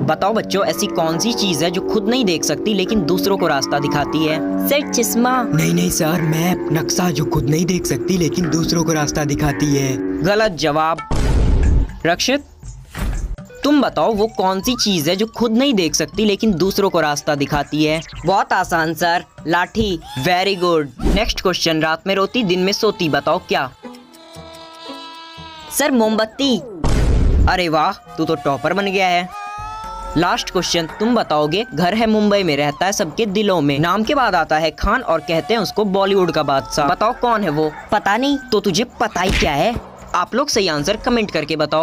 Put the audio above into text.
बताओ बच्चों, ऐसी कौन सी चीज है जो खुद नहीं देख सकती लेकिन दूसरों को रास्ता दिखाती है? सर चश्मा। नहीं सर, मैप, नक्शा जो खुद नहीं देख सकती लेकिन दूसरों को रास्ता दिखाती है। गलत जवाब। रक्षित, तुम बताओ वो कौन सी चीज है जो खुद नहीं देख सकती लेकिन दूसरों को रास्ता दिखाती है? बहुत आसान सर, लाठी। Very good. नेक्स्ट क्वेश्चन, रात में रोती दिन में सोती, बताओ क्या? सर मोमबत्ती। अरे वाह, तू तो टॉपर बन गया है। लास्ट क्वेश्चन, तुम बताओगे घर है मुंबई में, रहता है सबके दिलों में, नाम के बाद आता है खान और कहते हैं उसको बॉलीवुड का बादशाह। बताओ कौन है वो? पता नहीं। तो तुझे पता ही क्या है? आप लोग सही आंसर कमेंट करके बताओ।